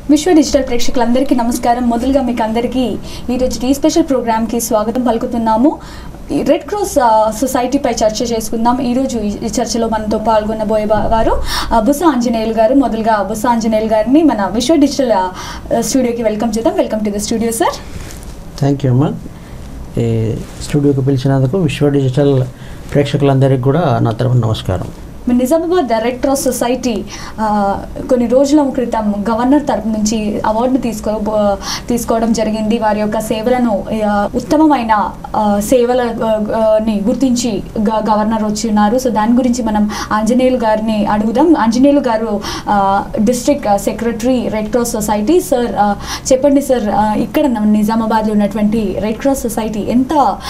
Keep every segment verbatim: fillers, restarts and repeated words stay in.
విశ్వ డిజిటల్ ప్రేక్షకులందరికీ నమస్కారం. మొదలుగా మీకు అందరికీ ఈరోజు ఈ స్పెషల్ ప్రోగ్రామ్కి స్వాగతం పలుకుతున్నాము. రెడ్ క్రాస్ సొసైటీపై చర్చ చేసుకుందాం. ఈరోజు ఈ చర్చలో మనతో పాల్గొనబోయే వారు బుస ఆంజనేయులు గారు. మొదలుగా బుస ఆంజనేయులు గారిని మన విశ్వ డిజిటల్ స్టూడియోకి వెల్కమ్ చేద్దాం. Welcome to the studio sir. Thank you అమ్మా. ఈ స్టూడియోకి పిలిచినందుకు విశ్వ డిజిటల్ ప్రేక్షకులందరికీ కూడా నా తరఫున నమస్కారం. నిజామాబాద్ రెడ్ క్రాస్ సొసైటీ కొన్ని రోజుల క్రితం గవర్నర్ తరపు నుంచి అవార్డును తీసుకో తీసుకోవడం జరిగింది. వారి యొక్క సేవలను ఉత్తమమైన సేవలని గుర్తించి గవర్నర్ వచ్చి ఉన్నారు. సో దాని గురించి మనం ఆంజనేయులు గారిని అడుగుదాం. ఆంజనేయులు గారు district secretary red cross society. Sir చెప్పండి సార్, ఇక్కడ నిజామాబాద్లో ఉన్నటువంటి రెడ్ క్రాస్ సొసైటీ ఎంత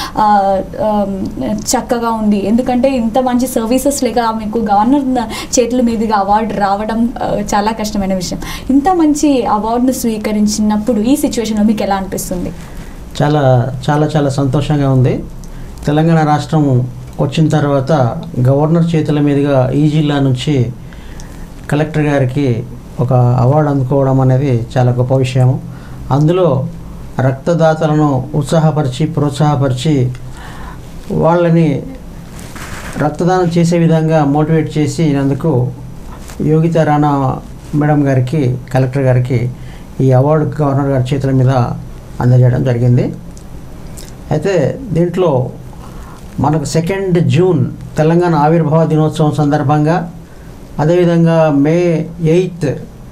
చక్కగా ఉంది? ఎందుకంటే ఇంత మంచి సర్వీసెస్ లేక మీకు గవర్నర్ చేతుల మీదుగా అవార్డు రావడం చాలా కష్టమైన విషయం. ఇంత మంచి అవార్డును స్వీకరించినప్పుడు ఈ సిచ్యువేషన్లో మీకు ఎలా అనిపిస్తుంది? చాలా చాలా చాలా సంతోషంగా ఉంది. తెలంగాణ రాష్ట్రం వచ్చిన తర్వాత గవర్నర్ చేతుల మీదుగా ఈ జిల్లా నుంచి కలెక్టర్ గారికి ఒక అవార్డు అందుకోవడం అనేది చాలా గొప్ప విషయం. అందులో రక్తదాతలను ఉత్సాహపరిచి ప్రోత్సాహపరిచి వాళ్ళని రక్తదానం చేసే విధంగా మోటివేట్ చేసినందుకు యోగితా రాణా మేడం గారికి, కలెక్టర్ గారికి ఈ అవార్డు గవర్నర్ గారి చేతుల మీద అందజేయడం జరిగింది. అయితే దీంట్లో మనకు సెకండ్ జూన్ తెలంగాణ ఆవిర్భావ దినోత్సవం సందర్భంగా, అదేవిధంగా మే ఎయిత్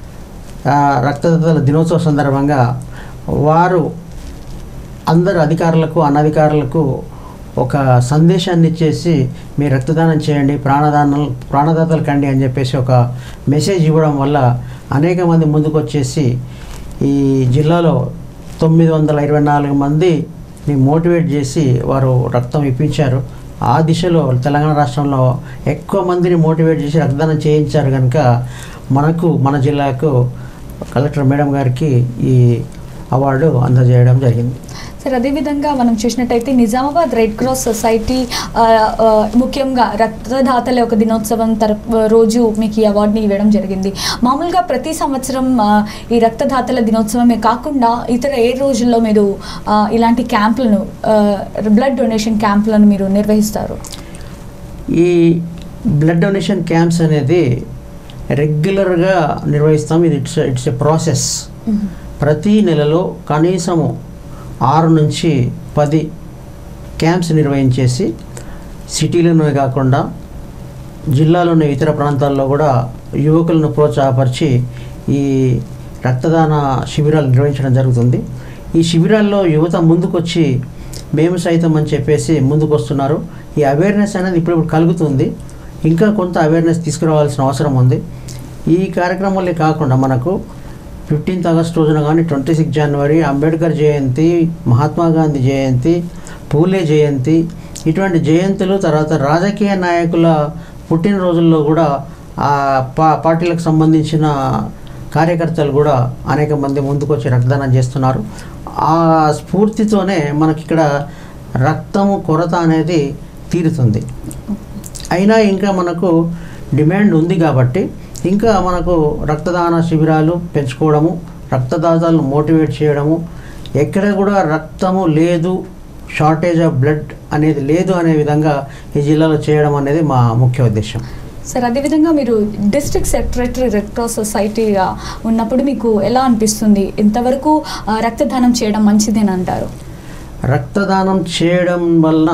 రక్తదాతల దినోత్సవం సందర్భంగా వారు అందరు అధికారులకు అనధికారులకు ఒక సందేశాన్ని ఇచ్చేసి మీరు రక్తదానం చేయండి, ప్రాణదానం ప్రాణదాతలు కండి అని చెప్పేసి ఒక మెసేజ్ ఇవ్వడం వల్ల అనేక మంది ముందుకు వచ్చేసి ఈ జిల్లాలో తొమ్మిది వందల ఇరవై నాలుగు మందిని మోటివేట్ చేసి వారు రక్తం ఇప్పించారు. ఆ దిశలో తెలంగాణ రాష్ట్రంలో ఎక్కువ మందిని మోటివేట్ చేసి రక్తదానం చేయించారు కనుక మనకు మన జిల్లాకు కలెక్టర్ మేడం గారికి ఈ అవార్డు అందజేయడం జరిగింది. సార్, అదేవిధంగా మనం చూసినట్టయితే నిజామాబాద్ రెడ్ క్రాస్ సొసైటీ ముఖ్యంగా రక్తదాతల యొక్క దినోత్సవం తరపు రోజు మీకు ఈ అవార్డుని ఇవ్వడం జరిగింది. మామూలుగా ప్రతి సంవత్సరం ఈ రక్తదాతల దినోత్సవమే కాకుండా ఇతర ఏ రోజుల్లో మీరు ఇలాంటి క్యాంపులను, బ్లడ్ డొనేషన్ క్యాంపులను మీరు నిర్వహిస్తారు? ఈ బ్లడ్ డొనేషన్ క్యాంప్స్ అనేది రెగ్యులర్గా నిర్వహిస్తాం. ఇది ఇట్స్ ఇట్స్ ఎ ప్రాసెస్. ప్రతి నెలలో కనీసము ఆరు నుంచి పది క్యాంప్స్ నిర్వహించేసి సిటీలోనే కాకుండా జిల్లాలోని ఇతర ప్రాంతాల్లో కూడా యువకులను ప్రోత్సాహపరిచి ఈ రక్తదాన శిబిరాలు నిర్వహించడం జరుగుతుంది. ఈ శిబిరాల్లో యువత ముందుకొచ్చి మేము సైతం అని చెప్పేసి ముందుకు వస్తున్నారు. ఈ అవేర్నెస్ అనేది ఇప్పుడు కలుగుతుంది. ఇంకా కొంత అవేర్నెస్ తీసుకురావాల్సిన అవసరం ఉంది. ఈ కార్యక్రమాలే కాకుండా మనకు ఫిఫ్టీన్త్ ఆగస్ట్ రోజున కానీ, ట్వంటీ సిక్స్ జనవరి అంబేద్కర్ జయంతి, మహాత్మా గాంధీ జయంతి, పూలే జయంతి, ఇటువంటి జయంతులు, తర్వాత రాజకీయ నాయకుల పుట్టినరోజుల్లో కూడా ఆ పా పార్టీలకు సంబంధించిన కార్యకర్తలు కూడా అనేక మంది ముందుకొచ్చి రక్తదానం చేస్తున్నారు. ఆ స్ఫూర్తితోనే మనకిక్కడ రక్తము కొరత అనేది తీరుతుంది. అయినా ఇంకా మనకు డిమాండ్ ఉంది కాబట్టి ఇంకా మనకు రక్తదాన శిబిరాలు పెంచుకోవడము, రక్తదాతలను మోటివేట్ చేయడము, ఎక్కడ కూడా రక్తము లేదు, షార్టేజ్ ఆఫ్ బ్లడ్ అనేది లేదు అనే విధంగా ఈ జిల్లాలో చేయడం అనేది మా ముఖ్య ఉద్దేశం. సార్, అదేవిధంగా మీరు డిస్ట్రిక్ట్ సెక్రటరీ రెడ్ క్రాస్ సొసైటీగా ఉన్నప్పుడు మీకు ఎలా అనిపిస్తుంది? ఇంతవరకు రక్తదానం చేయడం మంచిదేని అంటారు? రక్తదానం చేయడం వలన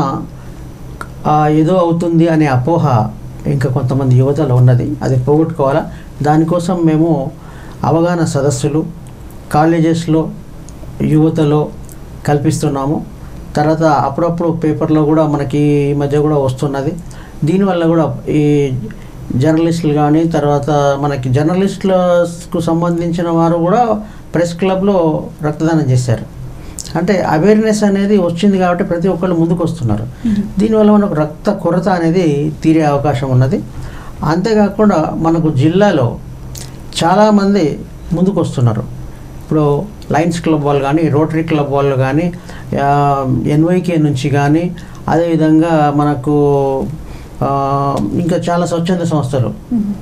ఏదో అవుతుంది అనే అపోహ ఇంకా కొంతమంది యువతలో ఉన్నది. అది పోగొట్టుకోవాలా. దానికోసం మేము అవగాహన సదస్సులు కాలేజెస్లో యువతలో కల్పిస్తున్నాము. తర్వాత అప్పుడప్పుడు పేపర్లో కూడా మనకి ఈ మధ్య కూడా వస్తున్నది. దీనివల్ల కూడా ఈ జర్నలిస్టులు కానీ, తర్వాత మనకి జర్నలిస్టులకు సంబంధించిన వారు కూడా ప్రెస్ క్లబ్లో రక్తదానం చేశారు. అంటే అవేర్నెస్ అనేది వచ్చింది కాబట్టి ప్రతి ఒక్కళ్ళు ముందుకు వస్తున్నారు. దీనివల్ల మనకు రక్త కొరత అనేది తీరే అవకాశం ఉన్నది. అంతేకాకుండా మనకు జిల్లాలో చాలామంది ముందుకు వస్తున్నారు. ఇప్పుడు లయన్స్ క్లబ్ వాళ్ళు కానీ, రోటరీ క్లబ్ వాళ్ళు కానీ, ఎన్వైకే నుంచి కానీ, అదేవిధంగా మనకు ఇంకా చాలా స్వచ్ఛంద సంస్థలు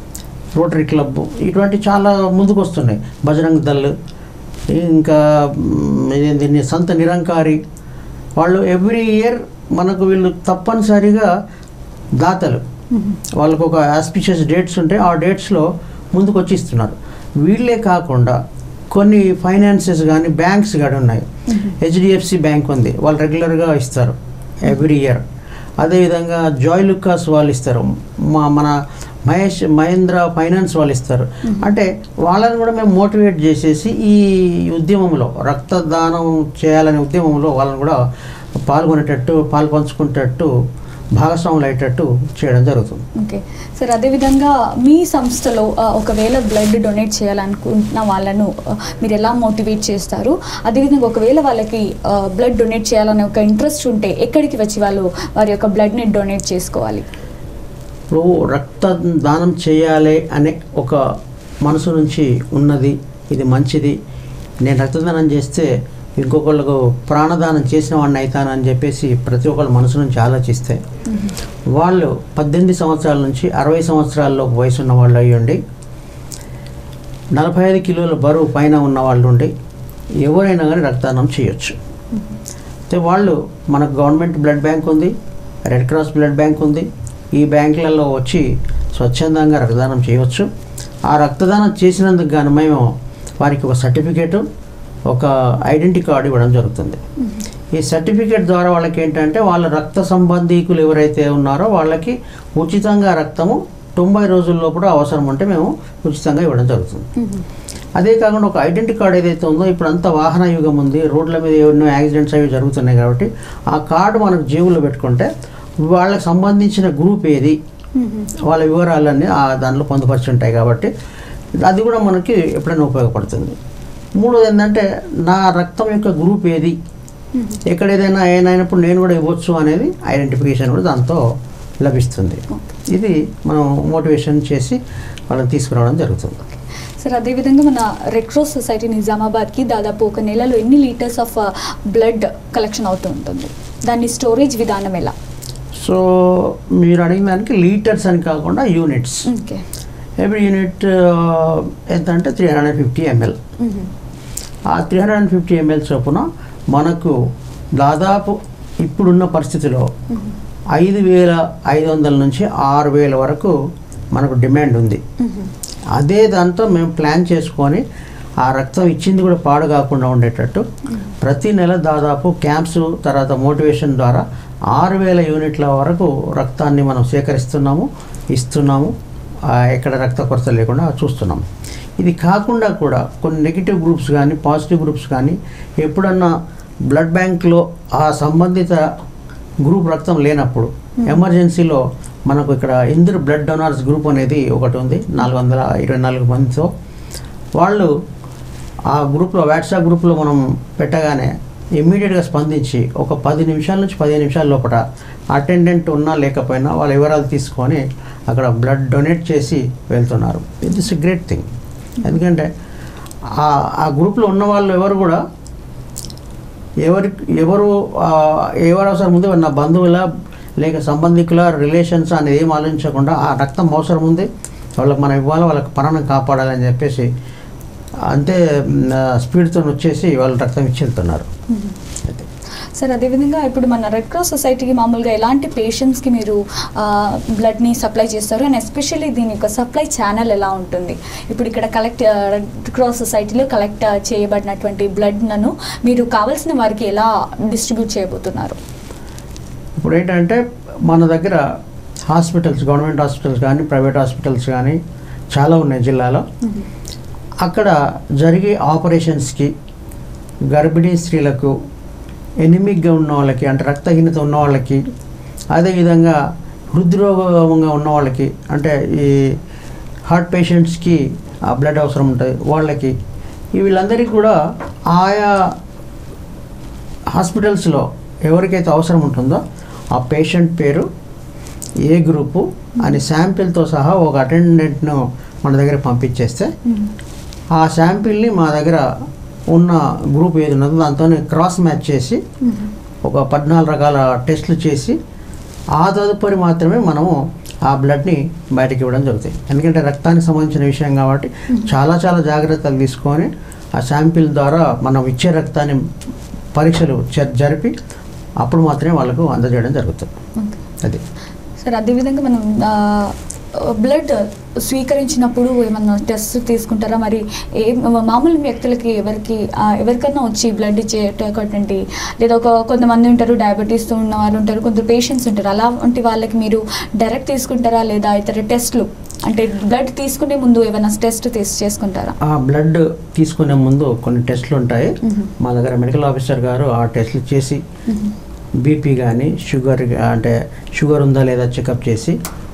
రోటరీ క్లబ్ ఇటువంటి చాలా ముందుకు వస్తున్నాయి. బజరంగ్ దళ్, ఇంకా దీన్ని సంత నిరంకారి వాళ్ళు ఎవ్రీ ఇయర్ మనకు వీళ్ళు తప్పనిసరిగా దాతలు, వాళ్ళకు ఒక ఆస్పిషియస్ డేట్స్ ఉంటాయి, ఆ డేట్స్లో ముందుకు వచ్చి ఇస్తున్నారు. వీళ్ళే కాకుండా కొన్ని ఫైనాన్సెస్ కానీ బ్యాంక్స్ కానీ ఉన్నాయి. హెచ్డిఎఫ్సి బ్యాంక్ ఉంది, వాళ్ళు రెగ్యులర్గా ఇస్తారు ఎవ్రీ ఇయర్. అదేవిధంగా జాయ్ లుకాస్ వాళ్ళు ఇస్తారు, మా మన మహేష్ మహేంద్ర ఫైనాన్స్ వాళ్ళు ఇస్తారు. అంటే వాళ్ళని కూడా మేము మోటివేట్ చేసేసి ఈ ఉద్యమంలో రక్తదానం చేయాలనే ఉద్యమంలో వాళ్ళని కూడా పాల్గొనేటట్టు పాలు పంచుకునేటట్టు భాగస్వాములు అయ్యేటట్టు చేయడం జరుగుతుంది. ఓకే సార్, అదేవిధంగా మీ సంస్థలో ఒకవేళ బ్లడ్ డొనేట్ చేయాలనుకుంటున్న వాళ్ళను మీరు ఎలా మోటివేట్ చేస్తారు? అదేవిధంగా ఒకవేళ వాళ్ళకి బ్లడ్ డొనేట్ చేయాలనే ఒక ఇంట్రెస్ట్ ఉంటే ఎక్కడికి వచ్చి వాళ్ళు వారి యొక్క బ్లడ్ని డొనేట్ చేసుకోవాలి? ఇప్పుడు రక్తదానం చేయాలి అనే ఒక మనసు నుంచి ఉన్నది, ఇది మంచిది, నేను రక్తదానం చేస్తే ఇంకొకళ్ళకు ప్రాణదానం చేసిన వాడిని అవుతానని చెప్పేసి ప్రతి ఒక్కళ్ళు మనసు నుంచి ఆలోచిస్తే వాళ్ళు పద్దెనిమిది సంవత్సరాల నుంచి అరవై సంవత్సరాల్లో వయసు ఉన్న వాళ్ళు అయ్యండి, నలభై ఐదు కిలోల బరువు పైన ఉన్న వాళ్ళు ఉండి ఎవరైనా కానీ రక్తదానం చేయొచ్చు. అయితే వాళ్ళు మనకు గవర్నమెంట్ బ్లడ్ బ్యాంక్ ఉంది, రెడ్ క్రాస్ బ్లడ్ బ్యాంక్ ఉంది, ఈ బ్యాంకులలో వచ్చి స్వచ్ఛందంగా రక్తదానం చేయవచ్చు. ఆ రక్తదానం చేసినందుకు గాను మేము వారికి ఒక సర్టిఫికేటు, ఒక ఐడెంటిటీ కార్డు ఇవ్వడం జరుగుతుంది. ఈ సర్టిఫికేట్ ద్వారా వాళ్ళకి ఏంటంటే వాళ్ళ రక్త సంబంధీకులు ఎవరైతే ఉన్నారో వాళ్ళకి ఉచితంగా రక్తము తొంభై రోజుల్లో కూడా అవసరం ఉంటే మేము ఉచితంగా ఇవ్వడం జరుగుతుంది. అదే కాకుండా ఒక ఐడెంటిటీ కార్డు ఏదైతే ఉందో, ఇప్పుడు అంతా వాహన యుగం ఉంది, రోడ్ల మీద ఎన్నో యాక్సిడెంట్స్ అవి జరుగుతున్నాయి కాబట్టి ఆ కార్డు మనకు జేబులో పెట్టుకుంటే వాళ్ళకి సంబంధించిన గ్రూప్ ఏది, వాళ్ళ వివరాలన్నీ ఆ దానిలో పొందుపరిచి ఉంటాయి కాబట్టి అది కూడా మనకి ఎప్పుడైనా ఉపయోగపడుతుంది. మూడోది ఏంటంటే నా రక్తం యొక్క గ్రూప్ ఏది, ఎక్కడ ఏదైనా ఏనైనప్పుడు నేను కూడా ఇవ్వచ్చు అనేది ఐడెంటిఫికేషన్ కూడా దాంతో లభిస్తుంది. ఇది మనం మోటివేషన్ చేసి వాళ్ళని తీసుకురావడం జరుగుతుంది. సార్, అదేవిధంగా మన రెడ్ క్రాస్ సొసైటీ నిజామాబాద్కి దాదాపు ఒక నెలలో ఎన్ని లీటర్స్ ఆఫ్ బ్లడ్ కలెక్షన్ అవుతూ ఉంటుంది? దాని స్టోరేజ్ విధానం ఎలా? సో మీరు అడిగిన దానికి లీటర్స్ అని కాకుండా యూనిట్స్. ఓకే. ఎవ్రీ యూనిట్ ఎంత అంటే three hundred and fifty ML. ఆ three hundred and fifty ML చొప్పున మనకు దాదాపు ఇప్పుడున్న పరిస్థితిలో ఐదు వేల ఐదు వందల నుంచి ఆరు వేల వరకు మనకు డిమాండ్ ఉంది. అదే దాంతో మేము ప్లాన్ చేసుకొని ఆ రక్తం ఇచ్చింది కూడా పాడు కాకుండా ఉండేటట్టు ప్రతి నెల దాదాపు క్యాంప్స్ తర్వాత మోటివేషన్ ద్వారా ఆరు వేల యూనిట్ల వరకు రక్తాన్ని మనం సేకరిస్తున్నాము, ఇస్తున్నాము, ఎక్కడ రక్త కొరత లేకుండా చూస్తున్నాము. ఇది కాకుండా కూడా కొన్ని నెగిటివ్ గ్రూప్స్ కానీ పాజిటివ్ గ్రూప్స్ కానీ ఎప్పుడన్నా బ్లడ్ బ్యాంక్లో ఆ సంబంధిత గ్రూప్ రక్తం లేనప్పుడు ఎమర్జెన్సీలో మనకు ఇక్కడ ఇందరు బ్లడ్ డొనార్స్ గ్రూప్ అనేది ఒకటి ఉంది, నాలుగు వందల ఇరవై నాలుగు మందితో. వాళ్ళు ఆ గ్రూప్లో వాట్సాప్ గ్రూప్లో మనం పెట్టగానే ఇమ్మీడియట్గా స్పందించి ఒక పది నిమిషాల నుంచి పదిహేను నిమిషాల లోపల అటెండెంట్ ఉన్నా లేకపోయినా వాళ్ళ వివరాలు తీసుకొని అక్కడ బ్లడ్ డొనేట్ చేసి వెళ్తున్నారు. It's a great thing. ఎందుకంటే ఆ గ్రూప్లో ఉన్న వాళ్ళు ఎవరు కూడా ఎవరి ఎవరు ఎవరు అవసరం ఉంది, నా బంధువుల లేక సంబంధికుల రిలేషన్స్ అనేది ఏం ఆలోచించకుండా ఆ రక్తం అవసరం ఉంది, వాళ్ళకి మనం ఇవ్వాలి, వాళ్ళకి ప్రాణం కాపాడాలని చెప్పేసి అంతే స్పీడ్తో వచ్చేసి వాళ్ళు రక్తం ఇచ్చి వెళ్తున్నారు. సార్, అదేవిధంగా ఇప్పుడు మన రెడ్ క్రాస్ సొసైటీకి మామూలుగా ఎలాంటి పేషెంట్స్కి మీరు బ్లడ్ని సప్లై చేస్తారు అండ్ ఎస్పెషల్లీ దీని యొక్క సప్లై ఛానల్ ఎలా ఉంటుంది? ఇప్పుడు ఇక్కడ కలెక్ట్ రెడ్ క్రాస్ సొసైటీలో కలెక్ట్ చేయబడినటువంటి బ్లడ్లను మీరు కావాల్సిన వారికి ఎలా డిస్ట్రిబ్యూట్ చేయబోతున్నారు? ఇప్పుడు ఏంటంటే మన దగ్గర హాస్పిటల్స్, గవర్నమెంట్ హాస్పిటల్స్ కానీ ప్రైవేట్ హాస్పిటల్స్ కానీ చాలా ఉన్నాయి జిల్లాలో. అక్కడ జరిగే ఆపరేషన్స్కి గర్భిణీ స్త్రీలకు, ఎనిమిక్గా ఉన్న వాళ్ళకి అంటే రక్తహీనత ఉన్న వాళ్ళకి, అదేవిధంగా హృద్రోగంగా ఉన్న వాళ్ళకి అంటే ఈ హార్ట్ పేషెంట్స్కి ఆ బ్లడ్ అవసరం ఉంటుంది వాళ్ళకి, వీళ్ళందరికీ కూడా ఆయా హాస్పిటల్స్లో ఎవరికైతే అవసరం ఉంటుందో ఆ పేషెంట్ పేరు, ఏ గ్రూపు అని శాంపిల్తో సహా ఒక అటెండెంట్ను మన దగ్గర పంపించేస్తే ఆ శాంపిల్ని మా దగ్గర ఉన్న గ్రూప్ ఏది ఉన్నదో దాంతో క్రాస్ మ్యాచ్ చేసి ఒక పద్నాలుగు రకాల టెస్టులు చేసి ఆ తదుపరి మాత్రమే మనము ఆ బ్లడ్ని బయటకి ఇవ్వడం జరుగుతుంది. ఎందుకంటే రక్తానికి సంబంధించిన విషయం కాబట్టి చాలా చాలా జాగ్రత్తలు తీసుకొని ఆ శాంపిల్ ద్వారా మనం ఇచ్చే రక్తాన్ని పరీక్షలు జరిపి అప్పుడు మాత్రమే వాళ్ళకు అందజేయడం జరుగుతుంది. అది సార్, అదేవిధంగా మనం బ్లడ్ స్వీకరించినప్పుడు ఏమన్నా టెస్ట్ తీసుకుంటారా? మరి ఏ మామూలు వ్యక్తులకి ఎవరికి ఎవరికన్నా వచ్చి బ్లడ్ ఇచ్చేటటువంటి లేదా ఒక కొంతమంది ఉంటారు డయాబెటీస్తో ఉన్న వాళ్ళు ఉంటారు, కొందరు పేషెంట్స్ ఉంటారు, అలాంటి వాళ్ళకి మీరు డైరెక్ట్ తీసుకుంటారా లేదా ఇతర టెస్ట్లు అంటే బ్లడ్ తీసుకునే ముందు ఏమైనా టెస్ట్ టెస్ట్ చేసుకుంటారా? ఆ బ్లడ్ తీసుకునే ముందు కొన్ని టెస్ట్లు ఉంటాయి. మా దగ్గర మెడికల్ ఆఫీసర్ గారు ఆ టెస్ట్లు చేసి బీపీ కానీ షుగర్ అంటే షుగర్ ఉందా లేదా చెకప్ చేసి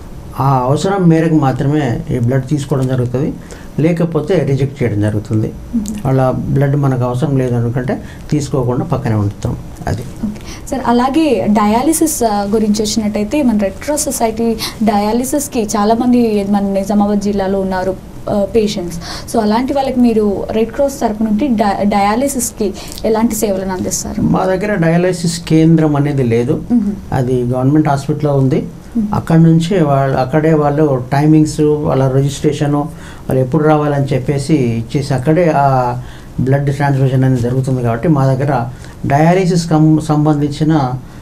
ఆ అవసరం మేరకు మాత్రమే ఈ బ్లడ్ తీసుకోవడం జరుగుతుంది, లేకపోతే రిజెక్ట్ చేయడం జరుగుతుంది. వాళ్ళ బ్లడ్ మనకు అవసరం లేదు అనుకుంటే తీసుకోకుండా పక్కనే ఉంచుతాం. అది సార్, అలాగే డయాలిసిస్ గురించి వచ్చినట్టయితే మన రెడ్ క్రాస్ సొసైటీ డయాలిసిస్కి చాలామంది మన నిజామాబాద్ జిల్లాలో ఉన్నారు పేషెంట్స్. సో అలాంటి వాళ్ళకి మీరు రెడ్ క్రాస్ తరపు నుండి డయాలిసిస్కి ఎలాంటి సేవలను అందిస్తారు? మా దగ్గర డయాలిసిస్ కేంద్రం అనేది లేదు, అది గవర్నమెంట్ హాస్పిటల్లో ఉంది. అక్కడ నుంచి వాళ్ళు అక్కడే వాళ్ళు టైమింగ్స్ వాళ్ళ రిజిస్ట్రేషను వాళ్ళు ఎప్పుడు రావాలని చెప్పేసి ఇచ్చేసి అక్కడే ఆ బ్లడ్ ట్రాన్స్ఫ్యూజన్ అనేది జరుగుతుంది. కాబట్టి మా దగ్గర డయాలిసిస్ కం సంబంధించిన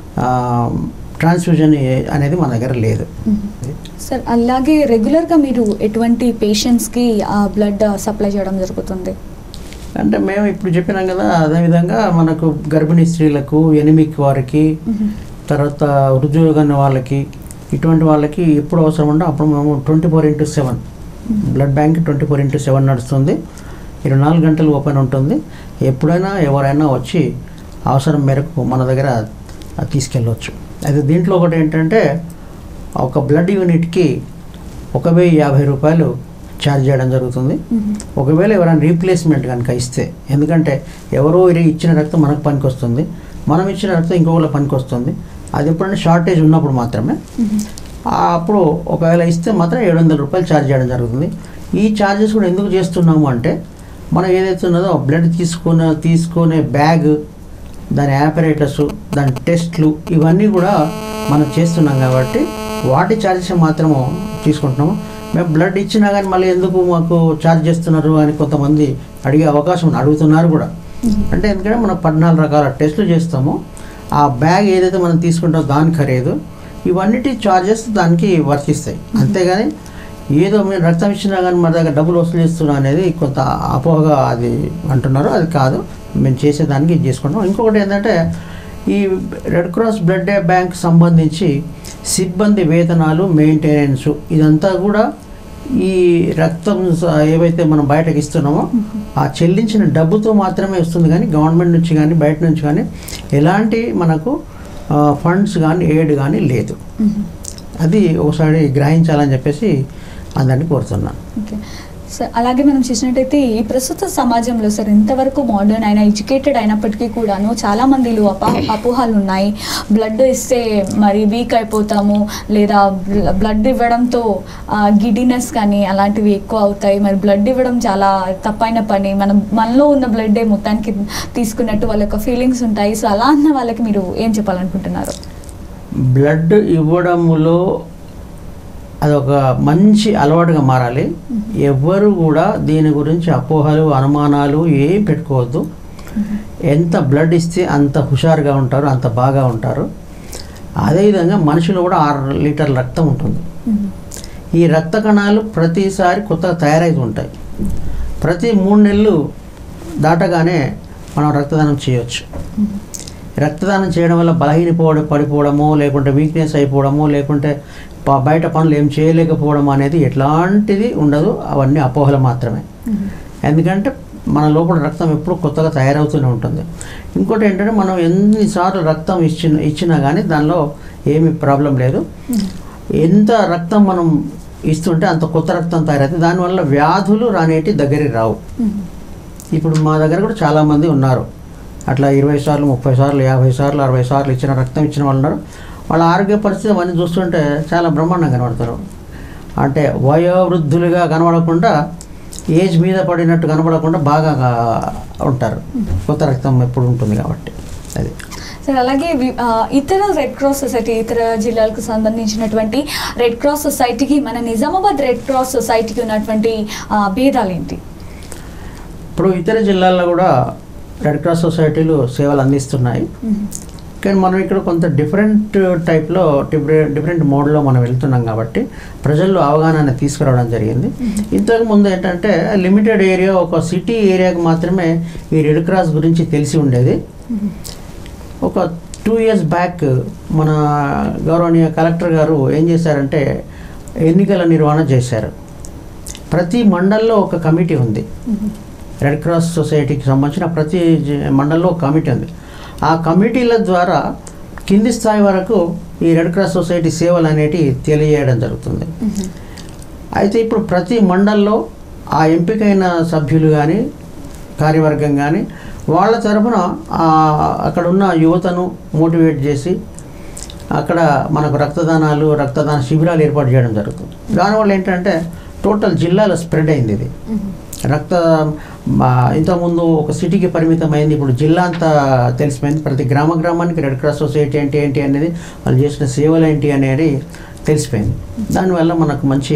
ట్రాన్స్ఫ్యూజన్ అనేది మన దగ్గర లేదు. సార్, అలాగే రెగ్యులర్గా మీరు ఎటువంటి పేషెంట్స్కి ఆ బ్లడ్ సప్లై చేయడం జరుగుతుంది? అంటే మేము ఇప్పుడు చెప్పినాం కదా, అదేవిధంగా మనకు గర్భిణీ స్త్రీలకు, ఎనిమిక్ వారికి, తర్వాత వృద్ధులుగా వాళ్ళకి, ఇటువంటి వాళ్ళకి ఎప్పుడు అవసరం ఉందో అప్పుడు మేము twenty four into seven blood bank twenty four into seven నడుస్తుంది. ఇరవై నాలుగు గంటలు ఓపెన్ ఉంటుంది. ఎప్పుడైనా ఎవరైనా వచ్చి అవసరం మేరకు మన దగ్గర తీసుకెళ్ళవచ్చు. అయితే దీంట్లో ఒకటి ఏంటంటే ఒక బ్లడ్ యూనిట్కి ఒక వెయ్యి యాభై రూపాయలు ఛార్జ్ చేయడం జరుగుతుంది. ఒకవేళ ఎవరైనా రీప్లేస్మెంట్ కనుక ఇస్తే, ఎందుకంటే ఎవరో ఇచ్చిన రక్తం మనకు పనికి వస్తుంది, మనం ఇచ్చిన రక్తం ఇంకొకళ్ళ పనికి వస్తుంది. అది ఎప్పుడైనా షార్టేజ్ ఉన్నప్పుడు మాత్రమే, అప్పుడు ఒకవేళ ఇస్తే మాత్రం ఏడు వందల రూపాయలు ఛార్జ్ చేయడం జరుగుతుంది. ఈ ఛార్జెస్ కూడా ఎందుకు చేస్తున్నాము అంటే మనం ఏదైతే ఉన్నదో బ్లడ్ తీసుకునే తీసుకునే బ్యాగ్, దాని ఆపరేటర్స్, దాని టెస్ట్లు ఇవన్నీ కూడా మనం చేస్తున్నాం కాబట్టి వాటి ఛార్జెస్ మాత్రము తీసుకుంటున్నాము. మేము బ్లడ్ ఇచ్చినా కానీ మళ్ళీ ఎందుకు మాకు ఛార్జ్ చేస్తున్నారు అని కొంతమంది అడిగే అవకాశం అడుగుతున్నారు కూడా. అంటే ఎందుకంటే మనం పద్నాలుగు రకాల టెస్టులు చేస్తాము. ఆ బ్యాగ్ ఏదైతే మనం తీసుకుంటామో దాని ఖరీదు, ఇవన్నిటి ఛార్జెస్ దానికి వర్తిస్తాయి. అంతేగాని ఏదో మేము రక్తం ఇచ్చినా కానీ మన దగ్గర డబ్బులు వసూలు చేస్తున్నాం అనేది కొంత అపోహగా అది అంటున్నారు. అది కాదు, మేము చేసేదానికి ఇది చేసుకుంటాం. ఇంకొకటి ఏంటంటే ఈ రెడ్ క్రాస్ బ్లడ్ బ్యాంక్ సంబంధించి సిబ్బంది వేతనాలు, మెయింటెనెన్స్ ఇదంతా కూడా ఈ రక్తం ఏవైతే మనం బయటకు ఇస్తున్నామో ఆ చెల్లించిన డబ్బుతో మాత్రమే వస్తుంది. కానీ గవర్నమెంట్ నుంచి కానీ బయట నుంచి కానీ ఎలాంటి మనకు ఫండ్స్ కానీ ఎయిడ్ కానీ లేదు. అది ఒకసారి గ్రహించాలని చెప్పేసి అందరినీ కోరుతున్నాను. ఓకే సార్, అలాగే మనం చూసినట్టయితే ఈ ప్రస్తుత సమాజంలో సార్ ఇంతవరకు మోడర్న్ అయినా ఎడ్యుకేటెడ్ అయినప్పటికీ కూడాను చాలా మందిలో అపా అపోహాలు ఉన్నాయి. బ్లడ్ ఇస్తే మరి వీక్ అయిపోతాము, లేదా బ్లడ్ ఇవ్వడంతో గిడినెస్ కానీ అలాంటివి ఎక్కువ అవుతాయి, మరి బ్లడ్ ఇవ్వడం చాలా తప్పైన పని, మనం మనలో ఉన్న బ్లడ్డే మొత్తానికి తీసుకున్నట్టు వాళ్ళ యొక్క ఫీలింగ్స్ ఉంటాయి. సో అలా అన్న వాళ్ళకి మీరు ఏం చెప్పాలనుకుంటున్నారు? బ్లడ్ ఇవ్వడంలో అదొక మంచి అలవాటుగా మారాలి. ఎవ్వరు కూడా దీని గురించి అపోహలు, అనుమానాలు ఏం పెట్టుకోవద్దు. ఎంత బ్లడ్ ఇస్తే అంత హుషారుగా ఉంటారు, అంత బాగా ఉంటారు. అదేవిధంగా మనిషిలో కూడా ఆరు లీటర్ల రక్తం ఉంటుంది. ఈ రక్త కణాలు ప్రతిసారి కొత్తగా తయారవుతూ ఉంటాయి. ప్రతి మూడు నెలలు దాటగానే మనం రక్తదానం చేయవచ్చు. రక్తదానం చేయడం వల్ల బలహీనపోవడం పడిపోవడమో, లేకుంటే వీక్నెస్ అయిపోవడమో, లేకుంటే బయట పనులు ఏం చేయలేకపోవడం అనేది ఎట్లాంటిది ఉండదు. అవన్నీ అపోహలు మాత్రమే. ఎందుకంటే మన లోపల రక్తం ఎప్పుడు కొత్తగా తయారవుతూనే ఉంటుంది. ఇంకోటి ఏంటంటే మనం ఎన్నిసార్లు రక్తం ఇచ్చిన ఇచ్చినా కానీ దానిలో ఏమీ ప్రాబ్లం లేదు. ఎంత రక్తం మనం ఇస్తుంటే అంత కొత్త రక్తం తయారవుతుంది. దానివల్ల వ్యాధులు రానేటి దగ్గరికి రావు. ఇప్పుడు మా దగ్గర కూడా చాలామంది ఉన్నారు అట్లా ఇరవై సార్లు, ముప్పై సార్లు, యాభై సార్లు, అరవై సార్లు ఇచ్చిన రక్తం ఇచ్చిన వాళ్ళు ఉన్నారు. వాళ్ళ ఆరోగ్య పరిస్థితి అవన్నీ చూస్తుంటే చాలా బ్రహ్మాండంగా కనబడతారు. అంటే వయోవృద్ధులుగా కనబడకుండా, ఏజ్ మీద పడినట్టు కనబడకుండా బాగా ఉంటారు. కొత్త రక్తం ఎప్పుడు ఉంటుంది కాబట్టి. అది సార్ అలాగే వి- ఆ, ఇతర రెడ్ క్రాస్ సొసైటీ ఇతర జిల్లాలకు సంబంధించినటువంటి రెడ్ క్రాస్ సొసైటీకి మన నిజామాబాద్ రెడ్ క్రాస్ సొసైటీకి ఉన్నటువంటి ఆ, భేదాలు ఏంటి? ఇప్పుడు ఇతర జిల్లాల్లో కూడా రెడ్ క్రాస్ సొసైటీలు సేవలు అందిస్తున్నాయి. కానీ మనం ఇక్కడ కొంత డిఫరెంట్ టైప్లో డిఫరెంట్ డిఫరెంట్ మోడ్లో మనం వెళ్తున్నాం కాబట్టి ప్రజల్లో అవగాహన తీసుకురావడం జరిగింది. ఇంతకు ముందు ఏంటంటే లిమిటెడ్ ఏరియా, ఒక సిటీ ఏరియాకి మాత్రమే ఈ రెడ్ క్రాస్ గురించి తెలిసి ఉండేది. ఒక టూ ఇయర్స్ బ్యాక్ మన గౌరవనీయ కలెక్టర్ గారు ఏం చేశారంటే ఎన్నికల నిర్వహణ చేశారు. ప్రతి మండల్లో ఒక కమిటీ ఉంది. రెడ్ క్రాస్ సొసైటీకి సంబంధించిన ప్రతి జి- మండల్లో ఒక కమిటీ ఉంది. ఆ కమిటీల ద్వారా కింది స్థాయి వరకు ఈ రెడ్ క్రాస్ సొసైటీ సేవలు అనేటివి తెలియజేయడం జరుగుతుంది. అయితే ఇప్పుడు ప్రతి మండల్లో ఆ ఎంపికైన సభ్యులు కానీ కార్యవర్గం కానీ వాళ్ళ తరఫున అక్కడ ఉన్న యువతను మోటివేట్ చేసి అక్కడ మనకు రక్తదానాలు రక్తదాన శిబిరాలు ఏర్పాటు చేయడం జరుగుతుంది. దానివల్ల ఏంటంటే టోటల్ జిల్లాలో స్ప్రెడ్ అయింది ఇది. రక్త ఇంతకుముందు ఒక సిటీకి పరిమితం అయింది, ఇప్పుడు జిల్లా అంతా తెలిసిపోయింది. ప్రతి గ్రామ గ్రామానికి రెడ్ క్రాస్ సొసైటీ ఏంటి ఏంటి అనేది, వాళ్ళు చేసిన సేవలు ఏంటి అనేది తెలిసిపోయింది. దానివల్ల మనకు మంచి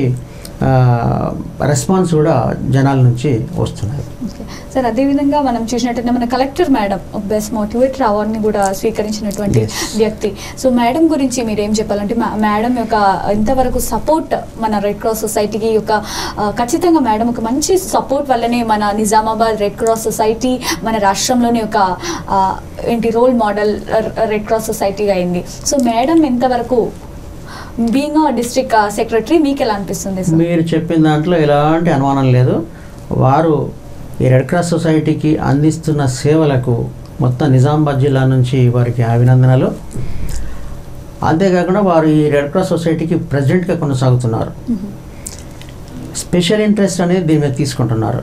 రెస్పాన్స్ కూడా జనాల నుంచి వస్తున్నది. సార్ అదేవిధంగా మనం చూసినట్టయితే మన కలెక్టర్ మేడం బెస్ట్ మోటివేటర్ అవార్డుని కూడా స్వీకరించినటువంటి వ్యక్తి. సో మేడం గురించి మీరు ఏం చెప్పాలంటే మేడం యొక్క ఇంతవరకు సపోర్ట్ మన రెడ్ క్రాస్ సొసైటీకి యొక్క ఖచ్చితంగా మేడం ఒక మంచి సపోర్ట్ వల్లనే మన నిజామాబాద్ రెడ్ క్రాస్ సొసైటీ మన రాష్ట్రంలోని ఒక ఏంటి రోల్ మోడల్ రెడ్ క్రాస్ సొసైటీగా అయింది. సో మేడం ఎంతవరకు బీయింగ్ డిస్ట్రిక్ట్ సెక్రటరీ మీకు ఎలా అనిపిస్తుంది? మీరు చెప్పిన దాంట్లో ఎలాంటి అనుమానం లేదు. వారు ఈ రెడ్ క్రాస్ సొసైటీకి అందిస్తున్న సేవలకు మొత్తం నిజామాబాద్ జిల్లా నుంచి వారికి అభినందనలు. అంతేకాకుండా వారు ఈ రెడ్ క్రాస్ సొసైటీకి ప్రెసిడెంట్గా కొనసాగుతున్నారు. స్పెషల్ ఇంట్రెస్ట్ అనేది దీని మీద తీసుకుంటున్నారు.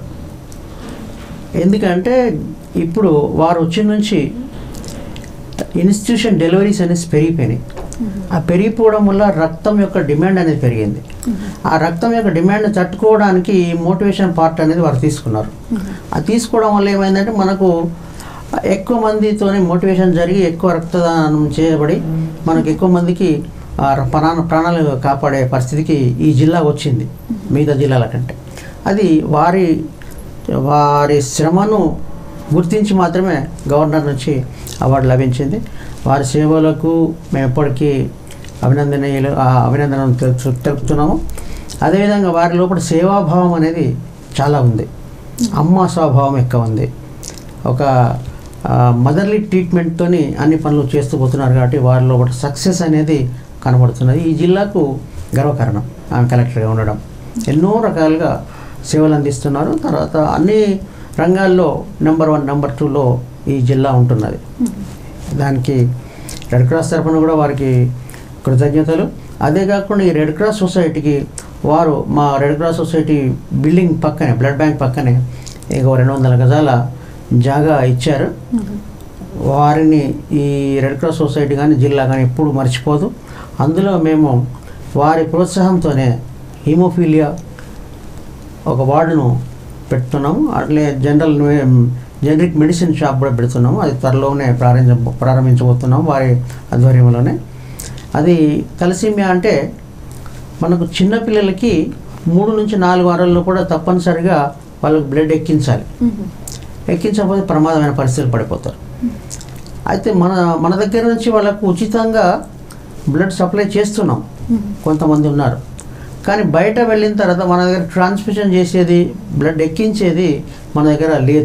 ఎందుకంటే ఇప్పుడు వారు వచ్చిన నుంచి ఇన్స్టిట్యూషన్ డెలివరీస్ అనేసి పెరిగిపోయినాయి. ఆ పెరిగిపోవడం వల్ల రక్తం యొక్క డిమాండ్ అనేది పెరిగింది. ఆ రక్తం యొక్క డిమాండ్ తట్టుకోవడానికి మోటివేషన్ పార్ట్ అనేది వారు తీసుకున్నారు. అది తీసుకోవడం వల్ల ఏమైందంటే మనకు ఎక్కువ మందితోనే మోటివేషన్ జరిగి ఎక్కువ రక్తదానం చేయబడి మనకు ఎక్కువ మందికి ప్రాణ ప్రాణాలు కాపాడే పరిస్థితికి ఈ జిల్లా వచ్చింది మిగతా జిల్లాల కంటే. అది వారి వారి శ్రమను గుర్తించి మాత్రమే గవర్నర్ నుంచి అవార్డు లభించింది. వారి సేవలకు మేము ఎప్పటికీ అభినందనీయులు అభినందనలు తెలుపుతున్నాము. అదేవిధంగా వారి లోపల సేవాభావం అనేది చాలా ఉంది. అమ్మ స్వభావం ఎక్కువ ఉంది. ఒక మదర్లీ ట్రీట్మెంట్తో అన్ని పనులు చేస్తూ పోతున్నారు కాబట్టి వారి లోపల సక్సెస్ అనేది కనబడుతున్నది. ఈ జిల్లాకు గర్వకారణం ఆమె కలెక్టర్గా ఉండడం. ఎన్నో రకాలుగా సేవలు అందిస్తున్నారు. తర్వాత అన్ని రంగాల్లో నెంబర్ వన్ నెంబర్ టూలో ఈ జిల్లా ఉంటున్నది. దానికి రెడ్ క్రాస్ తరఫున కూడా వారికి కృతజ్ఞతలు. అదే కాకుండా ఈ రెడ్ క్రాస్ సొసైటీకి వారు మా రెడ్ క్రాస్ సొసైటీ బిల్డింగ్ పక్కనే బ్లడ్ బ్యాంక్ పక్కనే ఇంకో రెండు వందల గజాల జాగా ఇచ్చారు. వారిని ఈ రెడ్ క్రాస్ సొసైటీ కానీ జిల్లా కానీ ఎప్పుడు మర్చిపోదు. అందులో మేము వారి ప్రోత్సాహంతోనే హీమోఫీలియా ఒక వార్డును పెడుతున్నాము. అట్లే జనరల్ జనరిక్ మెడిసిన్ షాప్ కూడా పెడుతున్నాము. అది త్వరలోనే ప్రారంభ ప్రారంభించబోతున్నాము వారి ఆధ్వర్యంలోనే. అది తలసీమియా అంటే మనకు చిన్నపిల్లలకి మూడు నుంచి నాలుగు వారాల్లో కూడా తప్పనిసరిగా వాళ్ళకి బ్లడ్ ఎక్కించాలి. ఎక్కించకపోతే ప్రమాదమైన పరిస్థితులు పడిపోతారు. అయితే మన మన దగ్గర నుంచి వాళ్ళకు ఉచితంగా బ్లడ్ సప్లై చేస్తున్నాం. కొంతమంది ఉన్నారు. కానీ బయట వెళ్ళిన తర్వాత మన దగ్గర ట్రాన్స్మిషన్ చేసేది బ్లడ్ ఎక్కించేది మన దగ్గర లేదు.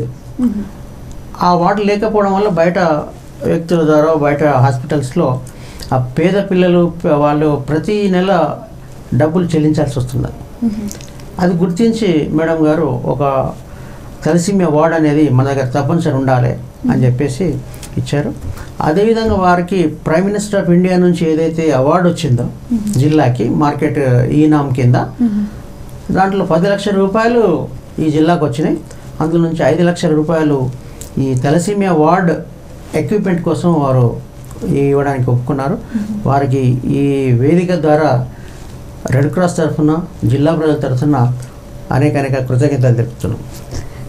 ఆ వాటర్ లేకపోవడం వల్ల బయట వ్యక్తుల ద్వారా బయట హాస్పిటల్స్లో ఆ పేద పిల్లలు వాళ్ళు ప్రతి నెల డబ్బులు చెల్లించాల్సి వస్తున్నది. అది గుర్తించి మేడం గారు ఒక తలసీమియా వార్డ్ అనేది మన దగ్గర తప్పనిసరి ఉండాలి అని చెప్పేసి ఇచ్చారు. అదేవిధంగా వారికి ప్రైమ్ మినిస్టర్ ఆఫ్ ఇండియా నుంచి ఏదైతే అవార్డు వచ్చిందో జిల్లాకి మార్కెట్ ఈనామ్ కింద, దాంట్లో పది లక్షల రూపాయలు ఈ జిల్లాకు వచ్చినాయి. అందులో నుంచి ఐదు లక్షల రూపాయలు ఈ తలసీమియా వార్డ్ ఎక్విప్మెంట్ కోసం వారు ఇవ్వడానికి ఒప్పుకున్నారు. వారికి ఈ వేదిక ద్వారా రెడ్ క్రాస్ తరఫున జిల్లా ప్రజల తరఫున అనేక అనేక కృతజ్ఞతలు తెలుపుతున్నాం.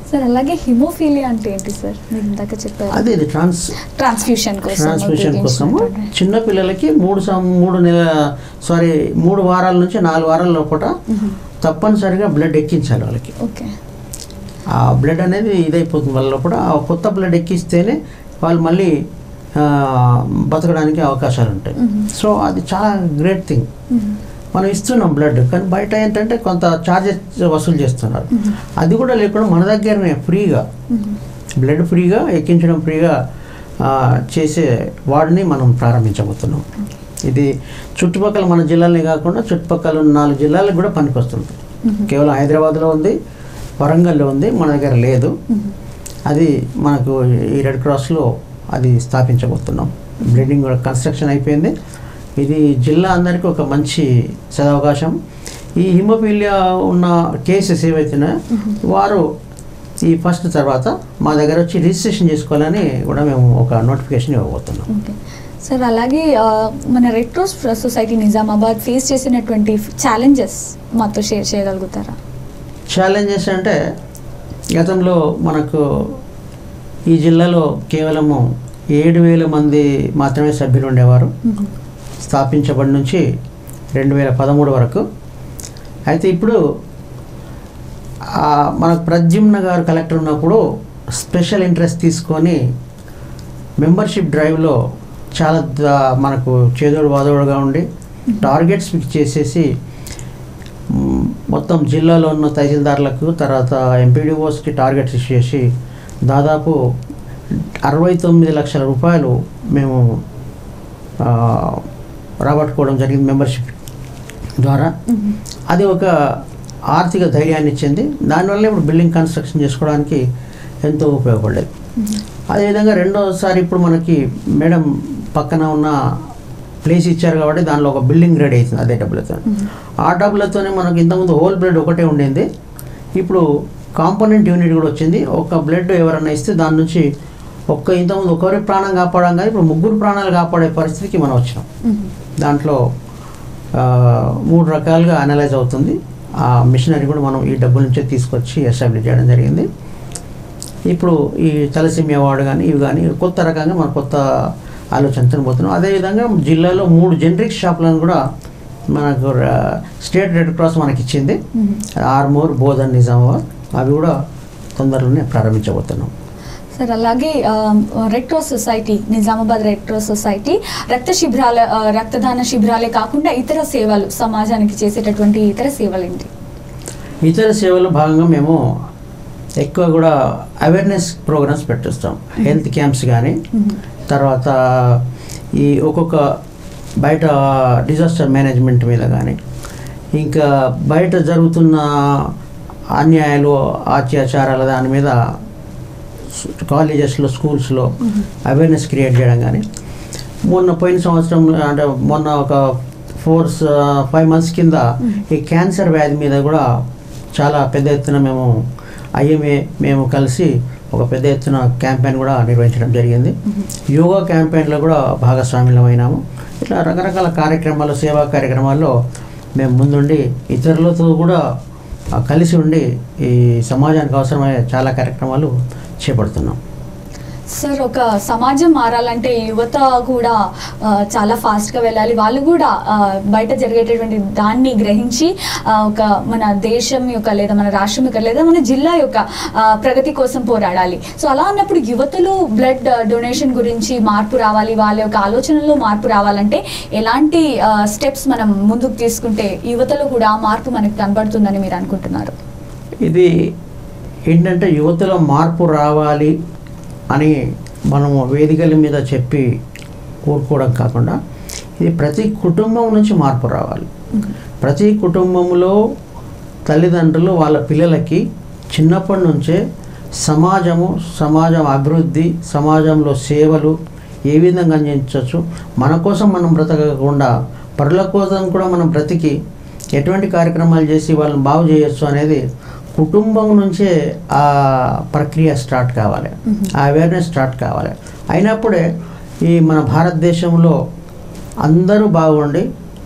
సార్ అలాగే హిమోఫీలియా అంటే ఏంటి సార్? మీరు ఇందాక చెప్పారు. అదే ఇది ట్రాన్స్ ట్రాన్స్ఫ్యూషన్ కోసం ట్రాన్స్ఫ్యూషన్ కోసము చిన్న పిల్లలకి మూడు సం మూడు నెల సారీ మూడు వారాల నుంచి నాలుగు వారాల లోపల తప్పనిసరిగా బ్లడ్ ఎక్కించాలి వాళ్ళకి. ఓకే. ఆ బ్లడ్ అనేది ఇదైపోతుంది వాళ్ళ లోపల. ఆ కొత్త బ్లడ్ ఎక్కిస్తేనే వాళ్ళు మళ్ళీ బతకడానికి అవకాశాలు ఉంటాయి. సో అది చాలా గ్రేట్ థింగ్. మనం ఇస్తున్నాం బ్లడ్, కానీ బయట ఏంటంటే కొంత ఛార్జెస్ వసూలు చేస్తున్నారు. అది కూడా లేకుండా మన దగ్గరనే ఫ్రీగా బ్లడ్ ఫ్రీగా ఎక్కించడం ఫ్రీగా చేసే వాడిని మనం ప్రారంభించబోతున్నాం. ఇది చుట్టుపక్కల మన జిల్లాలనే కాకుండా చుట్టుపక్కల ఉన్న నాలుగు జిల్లాలకు కూడా పనికొస్తుంది. కేవలం హైదరాబాద్లో ఉంది, వరంగల్లో ఉంది, మన దగ్గర లేదు. అది మనకు ఈ రెడ్ క్రాస్లో అది స్థాపించబోతున్నాం. బ్లీడింగ్ కూడా కన్స్ట్రక్షన్ అయిపోయింది. ఇది జిల్లా అందరికీ ఒక మంచి సదవకాశం. ఈ హిమోఫీలియా ఉన్న కేసెస్ ఏవైతున్నాయో వారు ఈ ఫస్ట్ తర్వాత మా దగ్గర వచ్చి రిజిస్ట్రేషన్ చేసుకోవాలని కూడా మేము ఒక నోటిఫికేషన్ ఇవ్వబోతున్నాం. సార్ అలాగే మన red cross society Nizamabad face చేసినటువంటి ఛాలెంజెస్ మాతో షేర్ చేయగలుగుతారా? ఛాలెంజెస్ అంటే గతంలో మనకు ఈ జిల్లాలో కేవలము ఏడు వేల మంది మాత్రమే సభ్యులు ఉండేవారు స్థాపించబడి నుంచి రెండు వేల పదమూడు వరకు. అయితే ఇప్పుడు మనకు ప్రద్యుమ్న గారు కలెక్టర్ ఉన్నప్పుడు స్పెషల్ ఇంట్రెస్ట్ తీసుకొని మెంబర్షిప్ డ్రైవ్లో చాలా మనకు చేదోడు వాదోడుగా ఉండి టార్గెట్స్ ఫిక్స్ చేసేసి మొత్తం జిల్లాలో ఉన్న తహసీల్దార్లకు తర్వాత ఎంపీడీఓస్కి టార్గెట్స్ ఇచ్చేసి దాదాపు అరవై తొమ్మిది లక్షల రూపాయలు మేము రాబట్టుకోవడం జరిగింది మెంబర్షిప్ ద్వారా. అది ఒక ఆర్థిక ధైర్యాన్ని ఇచ్చింది. దానివల్ల ఇప్పుడు బిల్డింగ్ కన్స్ట్రక్షన్ చేసుకోవడానికి ఎంతో ఉపయోగపడేది. అదేవిధంగా రెండోసారి ఇప్పుడు మనకి మేడం పక్కన ఉన్న ప్లేస్ ఇచ్చారు కాబట్టి దానిలో ఒక బిల్డింగ్ రెడీ అవుతుంది అదే డబ్బులతో. ఆ డబ్బులతోనే మనకు ఇంతకుముందు హోల్ బ్లడ్ ఒకటే ఉండింది, ఇప్పుడు కాంపోనెంట్ యూనిట్ కూడా వచ్చింది. ఒక బ్లడ్ ఎవరైనా ఇస్తే దాని నుంచి ఒక్క ఇంతకుముందు ఒకరి ప్రాణం కాపాడాం కానీ ఇప్పుడు ముగ్గురు ప్రాణాలు కాపాడే పరిస్థితికి మనం వచ్చినాం. దాంట్లో మూడు రకాలుగా అనలైజ్ అవుతుంది. ఆ మిషనరీ కూడా మనం ఈ డబ్బుల నుంచే తీసుకొచ్చి ఎస్టాబ్లిష్ చేయడం జరిగింది. ఇప్పుడు ఈ తలసీమియా వార్డు కానీ ఇవి కానీ కొత్త రకంగా మనం కొత్త ఆలోచనతో పోతున్నాం. అదేవిధంగా జిల్లాలో మూడు జనరిక్ షాపులను కూడా మనకు స్టేట్ రెడ్ క్రాస్ మనకి ఇచ్చింది, ఆర్మూర్, బోధన్, నిజామాబాద్. అవి కూడా తొందరలోనే ప్రారంభించబోతున్నాం. సార్ అలాగే red cross society Nizamabad red cross society రక్త శిబిరాల రక్తదాన శిబిరాలే కాకుండా ఇతర సేవలు సమాజానికి చేసేటటువంటి ఇతర సేవలు ఏంటి? ఇతర సేవలు భాగంగా మేము ఎక్కువ కూడా అవేర్నెస్ ప్రోగ్రామ్స్ పెట్టిస్తాం. హెల్త్ క్యాంప్స్ కానీ తర్వాత ఈ ఒక్కొక్క బయట డిజాస్టర్ మేనేజ్మెంట్ మీద కానీ ఇంకా బయట జరుగుతున్న అన్యాయాలు అత్యాచారాల దాని మీద కాలేజెస్లో స్కూల్స్లో అవేర్నెస్ క్రియేట్ చేయడం కానీ మొన్న పోయిన సంవత్సరం అంటే మొన్న ఒక ఫోర్ ఫైవ్ మంత్స్ కింద ఈ క్యాన్సర్ వ్యాధి మీద కూడా చాలా పెద్ద ఎత్తున మేము ఐఎంఏ మేము కలిసి ఒక పెద్ద ఎత్తున క్యాంపెయిన్ కూడా నిర్వహించడం జరిగింది. యోగా క్యాంపెయిన్లో కూడా భాగస్వామ్యమైనాము. ఇట్లా రకరకాల కార్యక్రమాలు సేవా కార్యక్రమాల్లో మేము ముందుండి ఇతరులతో కూడా కలిసి ఉండి ఈ సమాజానికి అవసరమయ్యే చాలా కార్యక్రమాలు చేపడుతున్నాం. సార్ ఒక సమాజం మారాలంటే యువత కూడా చాలా ఫాస్ట్గా వెళ్ళాలి. వాళ్ళు కూడా బయట జరిగేటటువంటి దాన్ని గ్రహించి ఒక మన దేశం యొక్క లేదా మన రాష్ట్రం యొక్క లేదా మన జిల్లా యొక్క ప్రగతి కోసం పోరాడాలి. సో అలా అన్నప్పుడు యువతలో బ్లడ్ డొనేషన్ గురించి మార్పు రావాలి, వాళ్ళ యొక్క ఆలోచనలో మార్పు రావాలంటే ఎలాంటి స్టెప్స్ మనం ముందుకు తీసుకుంటే యువతలో కూడా మార్పు మనకు కనబడుతుందని మీరు అనుకుంటున్నారు? ఇది ఏంటంటే యువతలో మార్పు రావాలి అని మనము వేదికల మీద చెప్పి కోరుకోవడం కాకుండా ఇది ప్రతి కుటుంబం నుంచి మార్పు రావాలి. ప్రతి కుటుంబంలో తల్లిదండ్రులు వాళ్ళ పిల్లలకి చిన్నప్పటి నుంచే సమాజము సమాజం అభివృద్ధి సమాజంలో సేవలు ఏ విధంగా అందించవచ్చు, మన కోసం మనం బ్రతకకుండా పరుల కోసం కూడా మనం బ్రతికి ఎటువంటి కార్యక్రమాలు చేసి వాళ్ళని బాగు చేయొచ్చు అనేది కుటుంబం నుంచే ఆ ప్రక్రియ స్టార్ట్ కావాలి, ఆ అవేర్నెస్ స్టార్ట్ కావాలి. అయినప్పుడే ఈ మన భారతదేశంలో అందరూ బాగుండి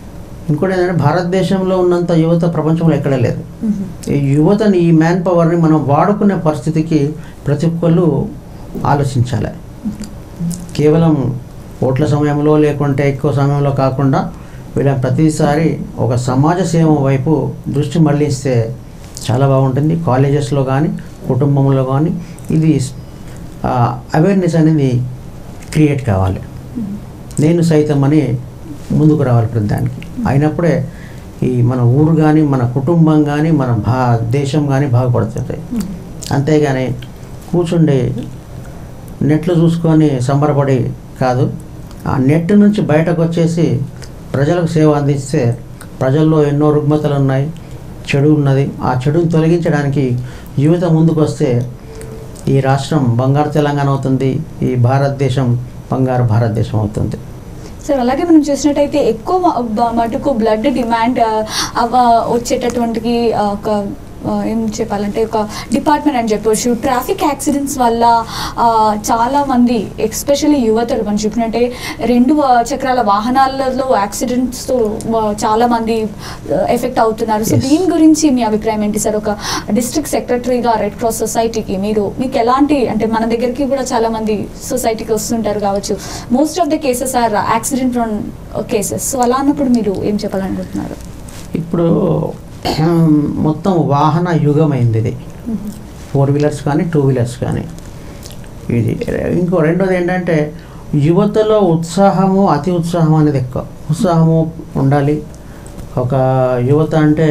ఇంకోటి ఏంటంటే భారతదేశంలో ఉన్నంత యువత ప్రపంచంలో ఎక్కడ లేదు. ఈ యువతని, ఈ మ్యాన్ పవర్ని మనం వాడుకునే పరిస్థితికి ప్రతి ఒక్కళ్ళు ఆలోచించాలి. కేవలం ఓట్ల సమయంలో లేకుంటే ఎక్కువ సమయంలో కాకుండా వీళ్ళని ప్రతిసారి ఒక సమాజ సేవ వైపు దృష్టి మళ్లిస్తే చాలా బాగుంటుంది. కాలేజెస్లో కానీ కుటుంబంలో కానీ ఇది అవేర్నెస్ అనేది క్రియేట్ కావాలి. నేను సైతం అని ముందుకు రావాలి ప్రతి దానికి. అయినప్పుడే ఈ మన ఊరు కానీ మన కుటుంబం కానీ మన భా దేశం కానీ బాగుపడుతుంది. అంతేగాని కూర్చుండి నెట్లు చూసుకొని సంబరపడి కాదు, ఆ నెట్ నుంచి బయటకు వచ్చేసి ప్రజలకు సేవ అందిస్తే ప్రజల్లో ఎన్నో రుగ్మతలు ఉన్నాయి, చెడు ఉన్నది. ఆ చెడుని తొలగించడానికి యువత ముందుకు వస్తే ఈ రాష్ట్రం బంగారు తెలంగాణ అవుతుంది, ఈ భారతదేశం బంగారు భారతదేశం అవుతుంది. సార్ అలాగే మనం చూసినట్టయితే ఎక్కువ మటుకు బ్లడ్ డిమాండ్ అవ వచ్చేటటువంటి ఒక ఏం చెప్పాలంటే ఒక డిపార్ట్మెంట్ అని చెప్పవచ్చు. ట్రాఫిక్ యాక్సిడెంట్స్ వల్ల చాలామంది ఎస్పెషల్లీ యువతలు మనం చెప్పినట్టే రెండు చక్రాల వాహనాలలో యాక్సిడెంట్స్తో చాలామంది ఎఫెక్ట్ అవుతున్నారు. సో దీని గురించి మీ అభిప్రాయం ఏంటి సార్? ఒక డిస్ట్రిక్ట్ సెక్రటరీగా రెడ్ క్రాస్ సొసైటీకి మీరు మీకు ఎలాంటి, అంటే మన దగ్గరికి కూడా చాలామంది సొసైటీకి వస్తుంటారు కావచ్చు, most of the cases are accident prone cases. So అలా అన్నప్పుడు మీరు ఏం చెప్పాలనుకుంటున్నారు? ఇప్పుడు మొత్తం వాహన యుగమైంది ఇది, ఫోర్ వీలర్స్ కానీ టూ వీలర్స్ కానీ. ఇది ఇంకో రెండోది ఏంటంటే యువతలో ఉత్సాహము, అతి ఉత్సాహం అనేది ఎక్కువ. ఉత్సాహము ఉండాలి. ఒక యువత అంటే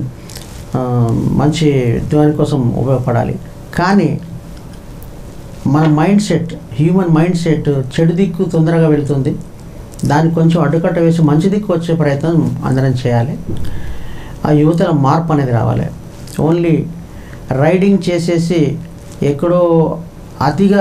మంచి దానికోసం ఉపయోగపడాలి. కానీ మన mindset, human mindset చెడు దిక్కు తొందరగా వెళుతుంది. దానికి కొంచెం అడ్డుకట్ట వేసి మంచి దిక్కు వచ్చే ప్రయత్నం అందరం చేయాలి. ఆ యువతల మార్పు అనేది రావాలి. ఓన్లీ రైడింగ్ చేసేసి ఎక్కడో అతిగా,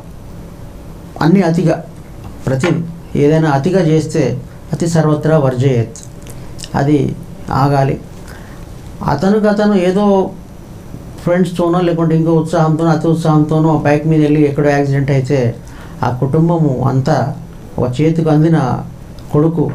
అన్నీ అతిగా, ప్రతి ఏదైనా అతిగా చేస్తే అతి సర్వత్రా వర్జయేత్, అది ఆగాలి. అతనికి అతను ఏదో ఫ్రెండ్స్తోనో లేకుంటే ఇంకో ఉత్సాహంతోనో అతి ఉత్సాహంతోనో బైక్ మీద వెళ్ళి ఎక్కడో యాక్సిడెంట్ అయితే ఆ కుటుంబము అంతా, ఒక చేతికి అందిన కొడుకు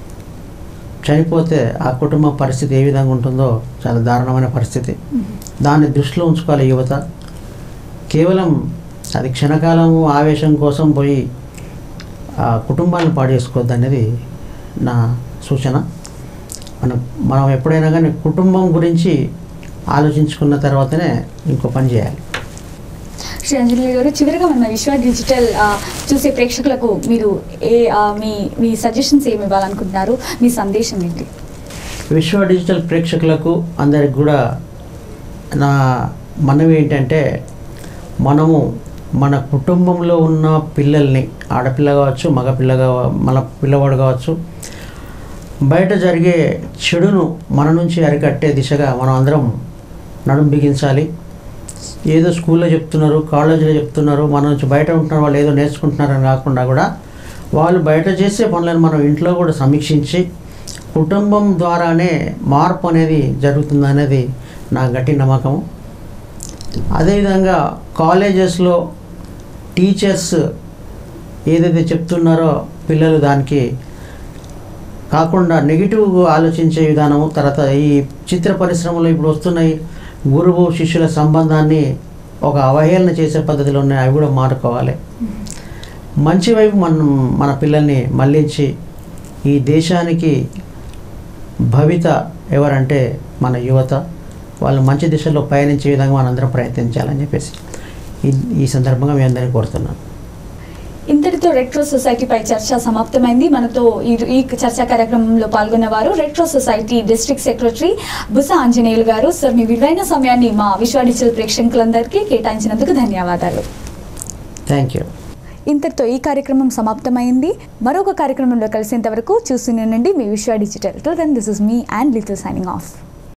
చనిపోతే ఆ కుటుంబ పరిస్థితి ఏ విధంగా ఉంటుందో చాలా దారుణమైన పరిస్థితి. దాన్ని దృష్టిలో ఉంచుకోవాలి యువత. కేవలం అది క్షణకాలము ఆవేశం కోసం పోయి ఆ కుటుంబాన్ని పాడు చేసుకోవద్దు అనేది నా సూచన. మనం మనం ఎప్పుడైనా కానీ కుటుంబం గురించి ఆలోచించుకున్న తర్వాతనే ఇంకో పని చేయాలి. శ్రీ అంజలి గారు, చివరిగా మన విశ్వ డిజిటల్ చూసే ప్రేక్షకులకు మీరు ఏ మీ మీ సజెషన్స్ ఏమి ఇవ్వాలనుకుంటున్నారు? మీ సందేశం ఏంటి? విశ్వ డిజిటల్ ప్రేక్షకులకు అందరికి కూడా నా మనవి ఏంటంటే, మనము మన కుటుంబంలో ఉన్న పిల్లల్ని, ఆడపిల్ల కావచ్చు, మగపిల్ల మన పిల్లవాడు కావచ్చు, బయట జరిగే చెడును మన నుంచి అరికట్టే దిశగా మనం అందరం నడుం బిగించాలి. ఏదో స్కూల్లో చెప్తున్నారు, కాలేజీలో చెప్తున్నారు, మన నుంచి బయట ఉంటున్నారు, వాళ్ళు ఏదో నేర్చుకుంటున్నారని కాకుండా కూడా వాళ్ళు బయట చేసే పనులను మనం ఇంట్లో కూడా సమీక్షించి కుటుంబం ద్వారానే మార్పు అనేది జరుగుతుంది అనేది నా గట్టి నమ్మకం. అదేవిధంగా కాలేజెస్లో టీచర్స్ ఏదైతే చెప్తున్నారో పిల్లలు దానికి కాకుండా నెగిటివ్ ఆలోచించే విధానము, తర్వాత ఈ చిత్ర పరిశ్రమలో ఇప్పుడు వస్తున్నాయి గురువు శిష్యుల సంబంధాన్ని ఒక అవహేళన చేసే పద్ధతిలో ఉన్నాయి, అవి కూడా మారుకోవాలి. మంచి వైపు మనం మన పిల్లల్ని మళ్ళించి ఈ దేశానికి భవిత ఎవరంటే మన యువత, వాళ్ళు మంచి దిశలో పయనించే విధంగా మనందరం ప్రయత్నించాలని చెప్పేసి ఈ ఈ సందర్భంగా మీ అందరినీ కోరుతున్నాను. ఇంతటితో రెడ్ క్రాస్ సొసైటీపై చర్చ సమాప్తమైంది. మనతో ఈ ఈ చర్చా కార్యక్రమంలో పాల్గొన్నవారు red cross society district secretary Busa Anjaneyulu గారు. సార్, మీ విలువైన సమయాన్ని మా విశ్వ డిజిటల్ ప్రేక్షకులందరికీ కేటాయించినందుకు ధన్యవాదాలు. Thank you. ఇంతటితో ఈ కార్యక్రమం సమాప్తమైంది. మరొక కార్యక్రమంలో కలిసేంత వరకు చూస్తూనే ఉండండి మీ Vishwa digital. Till then, this is me and little signing of.